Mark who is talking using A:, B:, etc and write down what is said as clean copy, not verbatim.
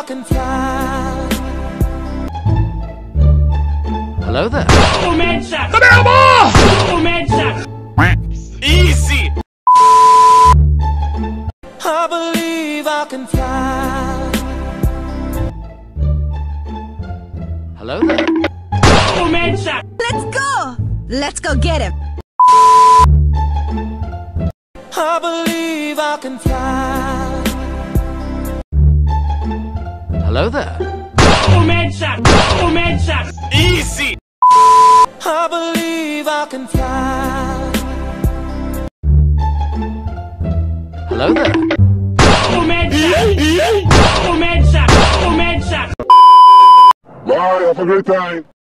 A: I can fly.
B: Hello there.
C: Easy.
A: I believe I can fly.
B: Hello there.
D: Let's go! Let's go get him!
A: I believe I can fly.
B: Hello there.
C: Easy.
A: I believe I can fly.
B: Hello there.
E: Bye, have a great time.